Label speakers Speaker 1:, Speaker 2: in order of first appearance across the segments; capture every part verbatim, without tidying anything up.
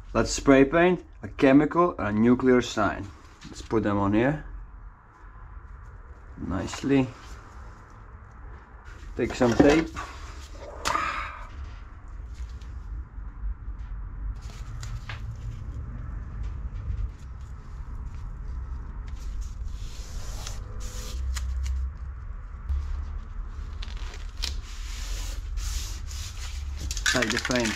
Speaker 1: Let's spray paint a chemical and a nuclear sign. Let's put them on here. Nicely. Take some tape. Like the paint.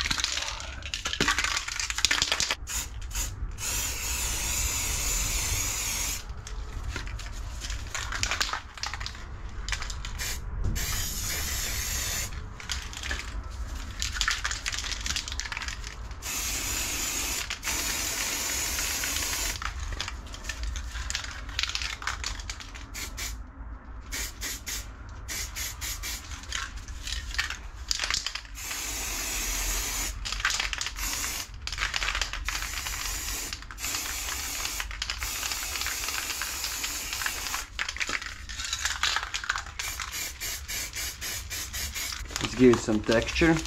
Speaker 1: Let's give it some texture.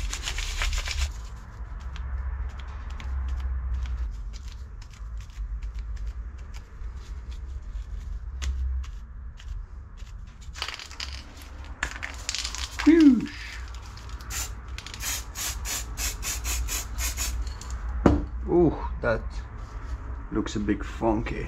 Speaker 1: Whoosh. Ooh, that looks a bit funky.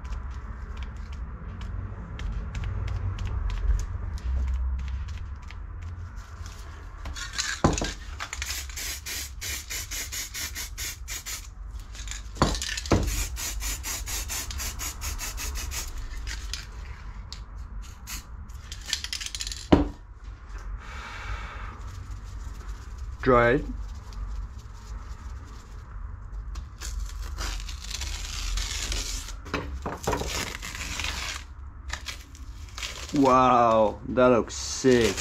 Speaker 1: Dry it. Wow, that looks sick.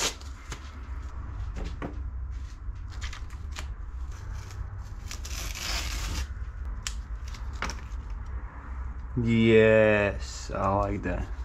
Speaker 1: Yes, I like that.